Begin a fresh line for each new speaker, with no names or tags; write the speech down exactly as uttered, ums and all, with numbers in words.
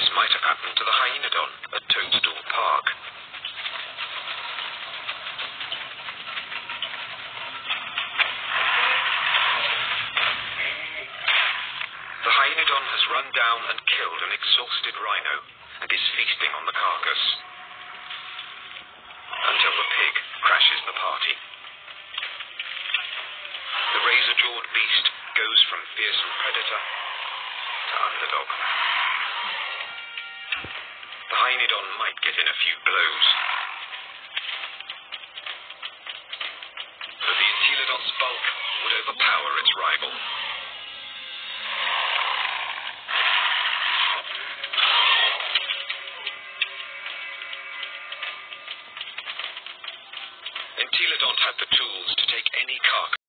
This might have happened to the Hyaenodon at Toadstool Park. The Hyaenodon has run down and killed an exhausted rhino and is feasting on the carcass, until the pig crashes the party. The razor-jawed beast goes from fearsome predator to underdog. The Hyaenodon might get in a few blows, but the Enteledont's bulk would overpower its rival.